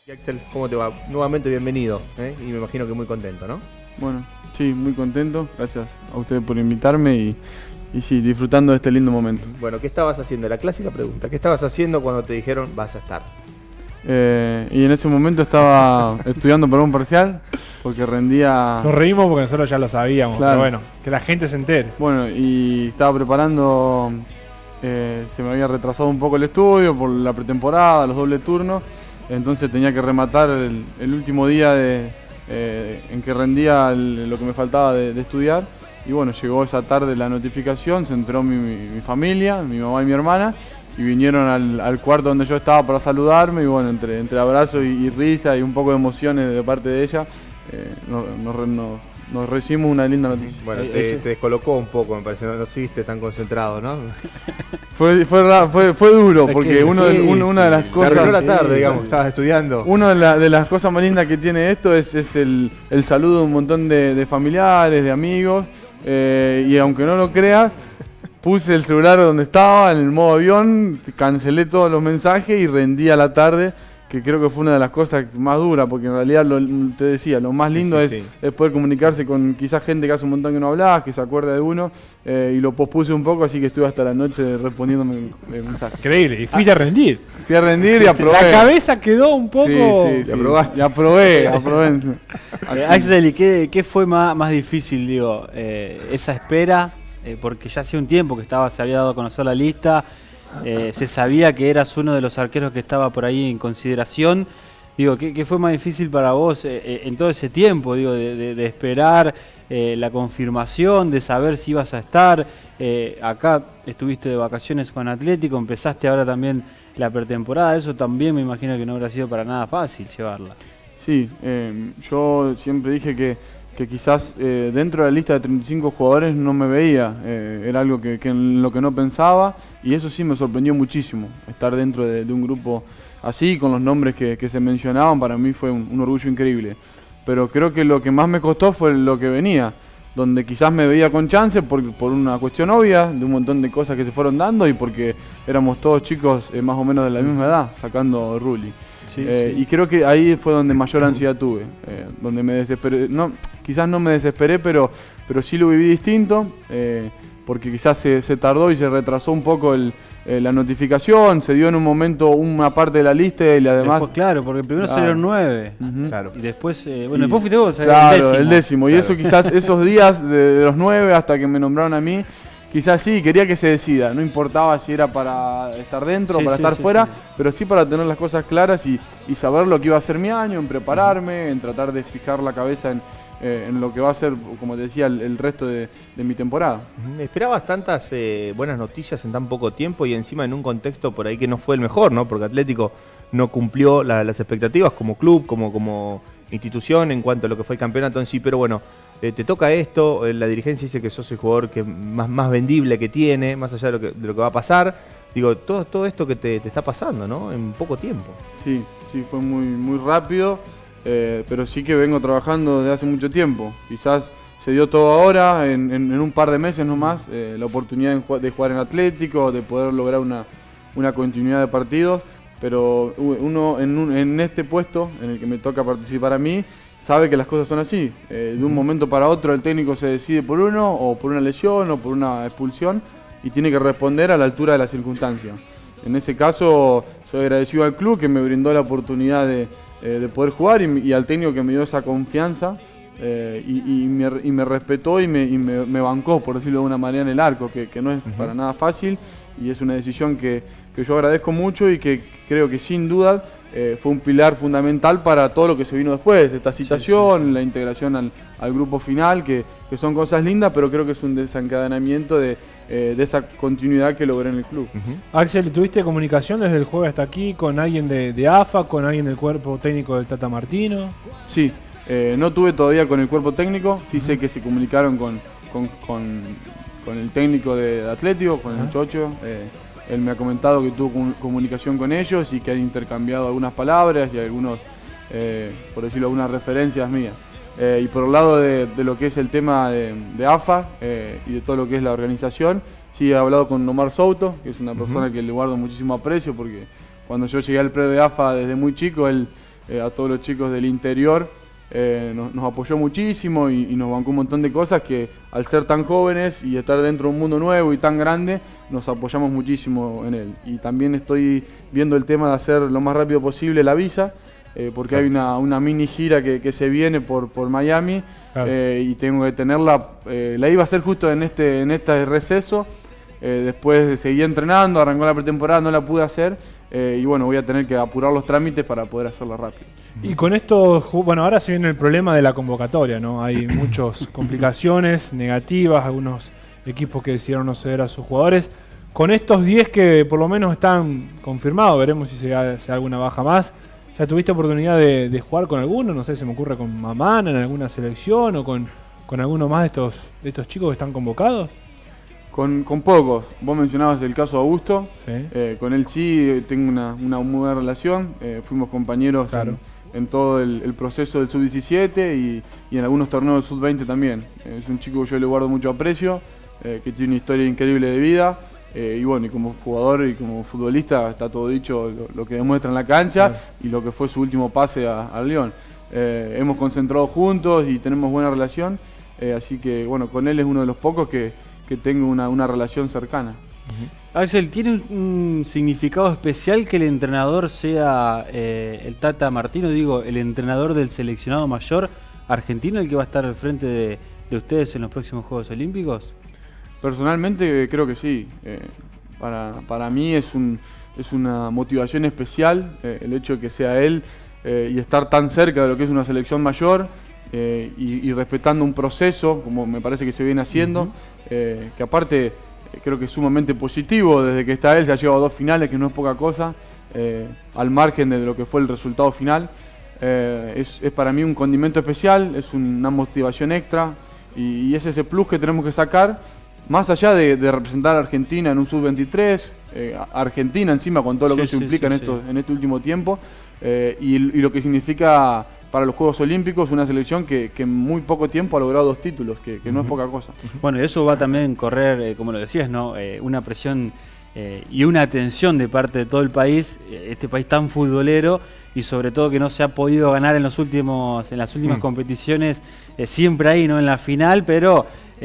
Y Axel, ¿cómo te va? Nuevamente bienvenido, y me imagino que muy contento, ¿no? Bueno, sí, muy contento. Gracias a ustedes por invitarme y sí, disfrutando de este lindo momento. Bueno, ¿qué estabas haciendo? La clásica pregunta, ¿qué estabas haciendo cuando te dijeron vas a estar? Y en ese momento estaba estudiando para un parcial porque rendía... Nos reímos porque nosotros ya lo sabíamos, Claro. pero bueno, que la gente se entere. Bueno, y estaba preparando, se me había retrasado un poco el estudio por la pretemporada, los dobles turnos, entonces tenía que rematar el último día en que rendía lo que me faltaba de estudiar. Y bueno, llegó esa tarde la notificación, se enteró mi familia, mi mamá y mi hermana, y vinieron al cuarto donde yo estaba para saludarme, y bueno, entre abrazos y risa y un poco de emociones de parte de ella, nos recibimos una linda noticia. Bueno, te descolocó un poco, me parece, no seguiste tan concentrado, ¿no? Fue duro, porque una de las Te cosas... arruinó la tarde, digamos, estabas estudiando. Una de las cosas más lindas que tiene esto es el saludo de un montón de familiares, de amigos, y aunque no lo creas, puse el celular donde estaba, en el modo avión, cancelé todos los mensajes y rendí a la tarde, que creo que fue una de las cosas más duras, porque en realidad, te decía, lo más lindo es poder comunicarse con quizás gente que hace un montón que no hablabas, que se acuerda de uno, y lo pospuse un poco, así que estuve hasta la noche respondiéndome mensajes. Increíble, y fuiste a rendir. Fui a rendir y aprobé. La cabeza quedó un poco... Sí. aprobaste. Y aprobé. Axel, ¿y qué fue más difícil, digo, esa espera? Porque ya hace un tiempo que se había dado a conocer la lista, se sabía que eras uno de los arqueros que estaba por ahí en consideración. Digo, ¿qué fue más difícil para vos en todo ese tiempo, digo, de esperar la confirmación, de saber si ibas a estar? Acá estuviste de vacaciones con Atlético, empezaste ahora también la pretemporada, eso también me imagino que no habrá sido para nada fácil llevarla. Sí, yo siempre dije que quizás dentro de la lista de 35 jugadores no me veía, era algo que en lo que no pensaba, y eso sí me sorprendió muchísimo, estar dentro de un grupo así, con los nombres que se mencionaban, para mí fue un orgullo increíble. Pero creo que lo que más me costó fue lo que venía, donde quizás me veía con chance por una cuestión obvia, de un montón de cosas que se fueron dando y porque éramos todos chicos más o menos de la misma edad, sacando Rulli. Sí. Y creo que ahí fue donde mayor ansiedad tuve, donde me desesperé, quizás no me desesperé, pero sí lo viví distinto, porque quizás se tardó y se retrasó un poco la notificación, se dio en un momento una parte de la lista y además... Después, claro, porque primero salieron 9, Claro. y después, después fuiste vos, claro, el décimo. Y eso quizás, esos días de los 9 hasta que me nombraron a mí, quizás sí, quería que se decida, no importaba si era para estar dentro o para estar fuera, pero sí para tener las cosas claras y saber lo que iba a ser mi año, en prepararme, en tratar de fijar la cabeza en lo que va a ser, como te decía, el resto de mi temporada. Esperabas tantas buenas noticias en tan poco tiempo y encima en un contexto por ahí que no fue el mejor, ¿no? Porque Atlético no cumplió las expectativas como club, como institución en cuanto a lo que fue el campeonato en sí, pero bueno, te toca esto, la dirigencia dice que sos el jugador que más vendible que tiene, más allá de lo que va a pasar. Digo, todo esto que te está pasando, ¿no? En poco tiempo. Sí, fue muy rápido, pero sí que vengo trabajando desde hace mucho tiempo. Quizás se dio todo ahora, en un par de meses nomás, la oportunidad de jugar en Atlético, de poder lograr una continuidad de partidos, pero uno en este puesto en el que me toca participar a mí, sabe que las cosas son así. De un momento para otro el técnico se decide por uno, o por una lesión, o por una expulsión, y tiene que responder a la altura de las circunstancias. En ese caso, soy agradecido al club que me brindó la oportunidad de poder jugar y al técnico que me dio esa confianza y me respetó y me bancó, por decirlo de alguna manera, en el arco, que no es para nada fácil, y es una decisión que yo agradezco mucho y que creo que sin duda fue un pilar fundamental para todo lo que se vino después, esta citación, la integración al grupo final, que son cosas lindas, pero creo que es un desencadenamiento de esa continuidad que logré en el club. Axel, ¿tuviste comunicación desde el jueves hasta aquí con alguien de AFA, con alguien del cuerpo técnico del Tata Martino? Sí, no tuve todavía con el cuerpo técnico, sí sé que se comunicaron con el técnico de Atlético, con el Chocho. Él me ha comentado que tuvo comunicación con ellos y que han intercambiado algunas palabras y algunos, por decirlo, algunas referencias mías. Y por el lado de lo que es el tema de AFA y de todo lo que es la organización, sí he hablado con Omar Souto, que es una persona que le guardo muchísimo aprecio, porque cuando yo llegué al predio de AFA desde muy chico, él a todos los chicos del interior. Nos apoyó muchísimo y nos bancó un montón de cosas que al ser tan jóvenes y estar dentro de un mundo nuevo y tan grande, nos apoyamos muchísimo en él. Y también estoy viendo el tema de hacer lo más rápido posible la visa, porque hay una mini gira que se viene por Miami, y tengo que tenerla, la iba a hacer justo en este receso, después seguí entrenando, arrancó la pretemporada, no la pude hacer, y bueno, voy a tener que apurar los trámites para poder hacerla rápido. Y con esto, bueno, ahora se viene el problema de la convocatoria, ¿no? Hay muchas complicaciones negativas, algunos equipos que decidieron no ceder a sus jugadores. Con estos 10 que por lo menos están confirmados, veremos si se da alguna baja más. ¿Ya tuviste oportunidad de jugar con alguno? No sé, se me ocurre con Mamana en alguna selección o con alguno más de estos chicos que están convocados. Con pocos. Vos mencionabas el caso de Augusto. Sí. Con él sí tengo una muy buena relación. Fuimos compañeros en todo el proceso del Sub-17 y en algunos torneos del Sub-20 también. Es un chico que yo le guardo mucho aprecio, que tiene una historia increíble de vida. Y bueno, y como jugador y como futbolista está todo dicho lo que demuestra en la cancha y lo que fue su último pase al León. Hemos concentrado juntos y tenemos buena relación. Así que bueno, con él es uno de los pocos que tengo una relación cercana. Axel, ¿tiene un significado especial que el entrenador sea el Tata Martino, digo, el entrenador del seleccionado mayor argentino, el que va a estar al frente de ustedes en los próximos Juegos Olímpicos? Personalmente creo que sí. Para mí es una motivación especial el hecho de que sea él y estar tan cerca de lo que es una selección mayor y respetando un proceso, como me parece que se viene haciendo, que aparte creo que es sumamente positivo. Desde que está él se ha llevado 2 finales, que no es poca cosa, al margen de lo que fue el resultado final. Es para mí un condimento especial, es una motivación extra y es ese plus que tenemos que sacar, más allá de representar a Argentina en un Sub-23, Argentina encima con todo lo que eso implica en este último tiempo, y lo que significa para los Juegos Olímpicos una selección que en muy poco tiempo ha logrado 2 títulos, que no es poca cosa. Bueno, eso va también a correr, como lo decías, ¿no? Una presión y una atención de parte de todo el país, este país tan futbolero, y sobre todo que no se ha podido ganar en las últimas competiciones, siempre ahí, ¿no? En la final, pero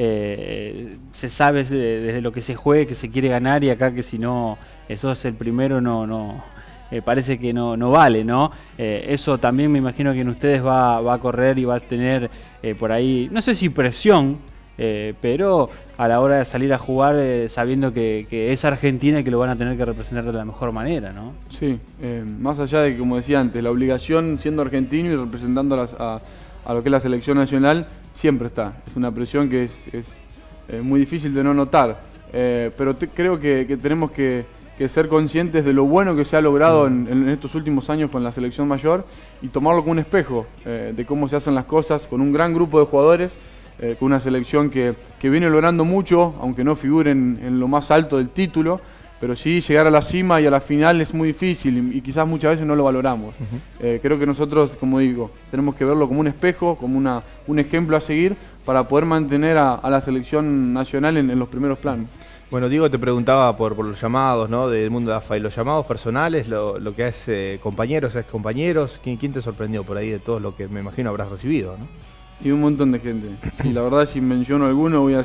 se sabe desde lo que se juegue que se quiere ganar, y acá que si no sos el primero parece que no vale, ¿no? Eso también me imagino que en ustedes va a correr y va a tener por ahí, no sé si presión, pero a la hora de salir a jugar sabiendo que es Argentina y que lo van a tener que representar de la mejor manera, ¿no? Sí, más allá de que, como decía antes, la obligación siendo argentino y representando a lo que es la selección nacional siempre está. Es una presión que es muy difícil de no notar, pero creo que tenemos que ser conscientes de lo bueno que se ha logrado en estos últimos años con la selección mayor y tomarlo como un espejo de cómo se hacen las cosas con un gran grupo de jugadores, con una selección que viene logrando mucho, aunque no figuren en lo más alto del título, pero sí llegar a la cima y a la final es muy difícil y quizás muchas veces no lo valoramos. Creo que nosotros, como digo, tenemos que verlo como un espejo, como un ejemplo a seguir para poder mantener a la selección nacional en los primeros planos. Bueno, Diego te preguntaba por los llamados, ¿no? Del mundo de AFA y los llamados personales, lo que es compañeros, ex compañeros. ¿Quién te sorprendió por ahí de todo lo que me imagino habrás recibido, ¿no? Y un montón de gente. Sí, la verdad, si menciono alguno voy a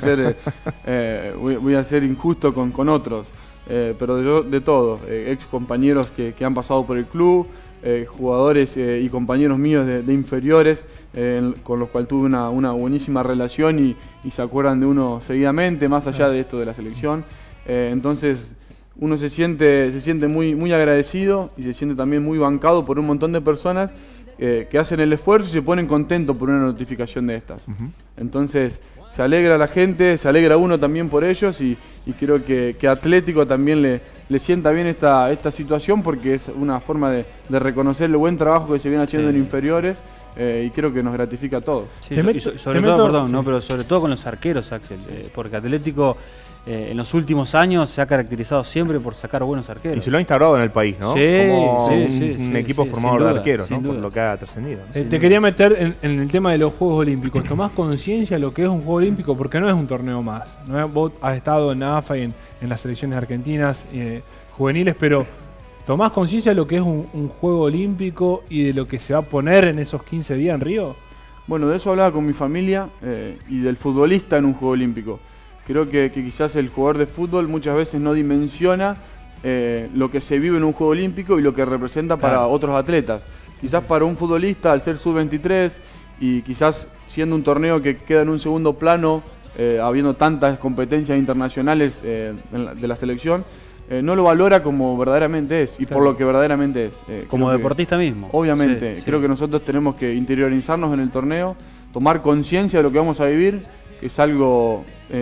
ser injusto con otros. Pero de todo, ex compañeros que han pasado por el club, jugadores y compañeros míos de inferiores, con los cuales tuve una buenísima relación y se acuerdan de uno seguidamente, más allá de esto de la selección. Entonces uno se siente muy agradecido y se siente también muy bancado por un montón de personas que hacen el esfuerzo y se ponen contentos por una notificación de estas. Entonces se alegra la gente, se alegra uno también por ellos y creo que Atlético también le sienta bien esta situación, porque es una forma de reconocer el buen trabajo que se viene haciendo en inferiores, y creo que nos gratifica a todos. Sí, pero sobre todo con los arqueros, Axel, porque Atlético en los últimos años se ha caracterizado siempre por sacar buenos arqueros. Y se lo ha instaurado en el país, ¿no? Como un equipo formado de arqueros, ¿no? Por lo que ha trascendido, ¿no? Te quería meter en el tema de los Juegos Olímpicos. ¿Tomás conciencia de lo que es un Juego Olímpico? Porque no es un torneo más. ¿No? Vos has estado en AFA y en las selecciones argentinas juveniles, pero ¿Tomás conciencia de lo que es un juego olímpico y de lo que se va a poner en esos 15 días en Río? Bueno, de eso hablaba con mi familia y del futbolista en un juego olímpico. Creo que quizás el jugador de fútbol muchas veces no dimensiona lo que se vive en un juego olímpico y lo que representa para otros atletas. Quizás para un futbolista, al ser sub-23 y quizás siendo un torneo que queda en un segundo plano, habiendo tantas competencias internacionales de la selección, no lo valora como verdaderamente es y por lo que verdaderamente es. Como deportista mismo. Obviamente, creo que nosotros tenemos que interiorizarnos en el torneo, tomar conciencia de lo que vamos a vivir, que es algo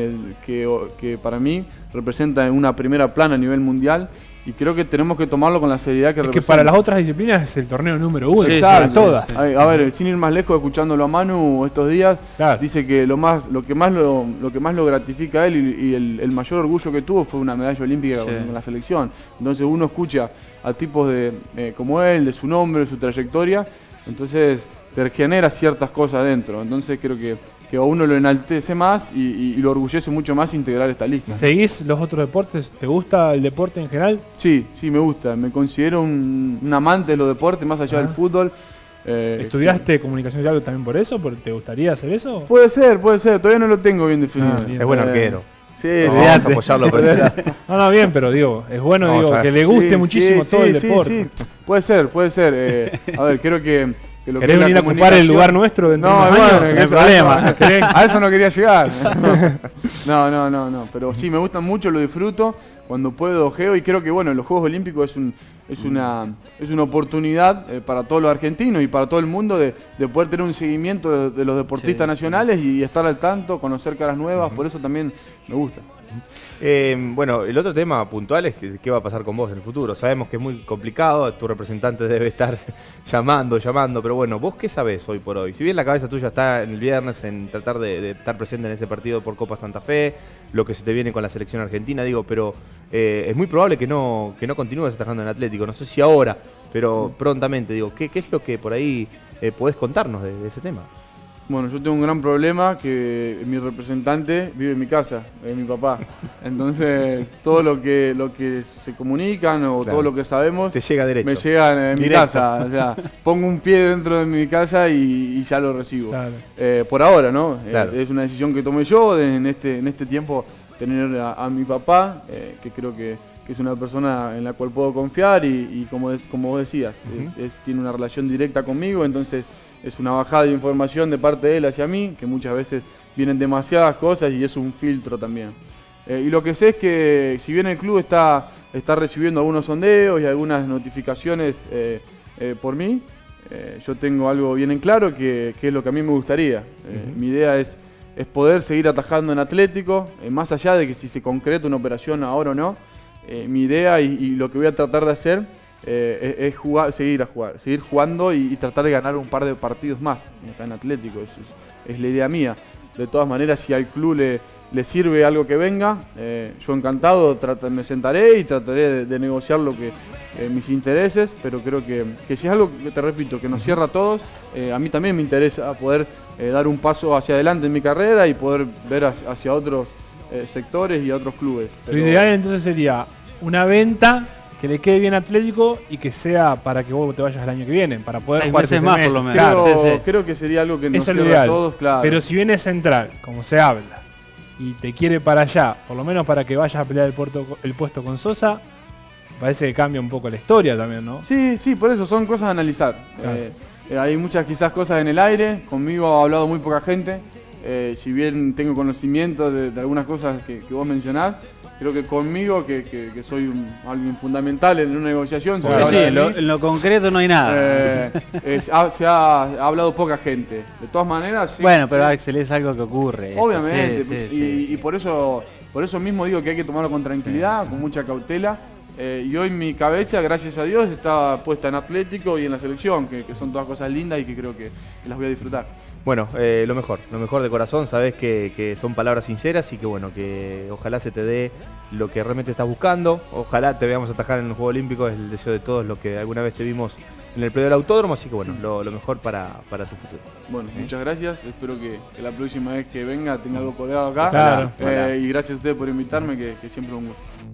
que para mí representa una primera plana a nivel mundial y creo que tenemos que tomarlo con la seriedad que representa. Que para las otras disciplinas es el torneo número 1, para todas. A ver, sin ir más lejos, escuchándolo a Manu estos días, dice que lo que más lo gratifica a él y el mayor orgullo que tuvo fue una medalla olímpica con la selección. Entonces uno escucha a tipos como él, de su nombre, de su trayectoria, entonces te genera ciertas cosas dentro. Entonces creo que a uno lo enaltece más y lo orgullece mucho más integrar esta lista. ¿Seguís los otros deportes? ¿Te gusta el deporte en general? Sí, me gusta. Me considero un amante de los deportes, más allá del fútbol. ¿Estudiaste comunicación social también por eso? ¿Te gustaría hacer eso? Puede ser. Todavía no lo tengo bien definido. Bien, es buen arquero. Sí, vamos a apoyarlo por ese lado. No, bien, pero es bueno que le guste muchísimo todo el deporte. Sí. Puede ser. A ver, creo que ¿querés venir a ocupar el lugar nuestro dentro de unos años? No hay problema. A eso no quería llegar. No. Pero sí, me gustan mucho, lo disfruto. Cuando puedo, ojeo. Y creo que los Juegos Olímpicos es una oportunidad para todos los argentinos y para todo el mundo de poder tener un seguimiento de los deportistas nacionales y estar al tanto, conocer caras nuevas. Por eso también me gusta. El otro tema puntual es qué va a pasar con vos en el futuro. Sabemos que es muy complicado, tu representante debe estar llamando, pero bueno, ¿vos qué sabés hoy por hoy? Si bien la cabeza tuya está en el viernes en tratar de estar presente en ese partido por Copa Santa Fe, lo que se te viene con la selección argentina, pero es muy probable que no continúes atajando en Atlético. No sé si ahora, pero prontamente, ¿qué es lo que por ahí podés contarnos de ese tema? Bueno, yo tengo un gran problema que mi representante vive en mi casa, es mi papá. Entonces, todo lo que se comunican o todo lo que sabemos te llega derecho. Me llega en mi casa. O sea, pongo un pie dentro de mi casa y ya lo recibo. Claro. Por ahora, ¿no? Claro. Es una decisión que tomé yo en este tiempo, tener a mi papá, que creo que es una persona en la cual puedo confiar y como vos decías, tiene una relación directa conmigo, entonces es una bajada de información de parte de él hacia mí, que muchas veces vienen demasiadas cosas y es un filtro también. Y lo que sé es que si bien el club está recibiendo algunos sondeos y algunas notificaciones por mí, yo tengo algo bien en claro que es lo que a mí me gustaría. Mi idea es poder seguir atajando en Atlético, más allá de que si se concreta una operación ahora o no. Mi idea y lo que voy a tratar de hacer es seguir jugando y tratar de ganar un par de partidos más acá en Atlético. Es la idea mía. De todas maneras, si al club le sirve algo que venga, yo encantado me sentaré y trataré de negociar mis intereses, pero creo que si es algo que, te repito, que nos cierra a todos, a mí también me interesa poder dar un paso hacia adelante en mi carrera y poder ver hacia otros sectores y a otros clubes. Lo ideal entonces sería una venta que le quede bien Atlético y que sea para que vos te vayas el año que viene, para poder jugar 6 meses más por lo menos. Creo que sería algo que nos cierra cierra a todos, claro. Pero si viene Central, como se habla, y te quiere para allá, por lo menos para que vayas a pelear el puesto con Sosa, parece que cambia un poco la historia también, ¿no? Sí, por eso son cosas a analizar. Claro. Hay muchas quizás cosas en el aire, conmigo ha hablado muy poca gente, si bien tengo conocimiento de algunas cosas que vos mencionás, creo que conmigo, que soy alguien fundamental en una negociación. En lo concreto no hay nada. Se ha hablado poca gente. De todas maneras, sí. Bueno, pero Axel, es algo que ocurre. Obviamente. Y por eso mismo digo que hay que tomarlo con tranquilidad, con mucha cautela. Y hoy mi cabeza, gracias a Dios, está puesta en Atlético y en la selección, que son todas cosas lindas y que creo que las voy a disfrutar. Bueno, lo mejor de corazón, sabés que son palabras sinceras y que ojalá se te dé lo que realmente estás buscando, ojalá te veamos atajar en el Juego Olímpico, es el deseo de todos lo que alguna vez te vimos en el predio del autódromo, así que lo mejor para tu futuro. Bueno, muchas gracias, espero que la próxima vez que venga tenga algo colgado acá. Claro. Y gracias a ustedes por invitarme, que siempre es un gusto.